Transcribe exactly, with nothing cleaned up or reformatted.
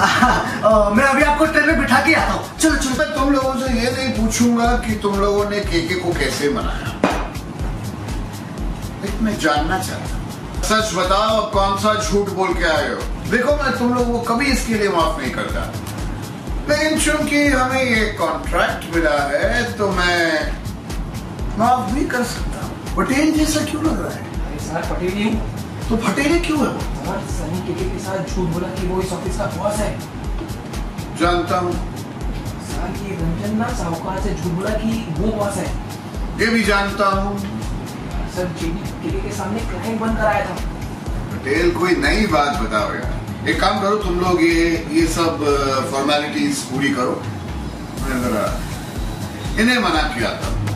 मैं अभी आपको ट्रेन में बिठा के आता हूँ। चलो चलो। मैं तुम लोगों से ये नहीं पूछूंगा कि तुम लोगों ने केके को कैसे मनाया, लेकिन मैं जानना चाहता हूँ। सच बताओ, कौन सा झूठ बोल के आए हो? देखो, मैं तुम लोगों को कभी इसके लिए माफ नहीं करता, लेकिन चूंकि हमें ये कॉन्ट्रैक्ट मिला है तो मैं माफ भी कर सकता हूँ। पटेल जैसा क्यों लग रहा है? सर पटेल ही हूँ। तो पटेल क्यों है वो? सर सनी केके के साथ झूठ बोला कि वो इस ऑफिस का बॉस है। जानता हूँ। सर ये रंजन ना साहूकार से झूठ बोला कि वो बॉस है। ये भी जानता हूँ। सर जेडी केके के सामने क्लाइंट बन कर आया था। पटेल कोई नई बात बताओ यार। एक काम करो, तुम लोग ये ये सब फॉर्मेलिटीज पूरी करो, मैं जरा इन्हें मना किया था।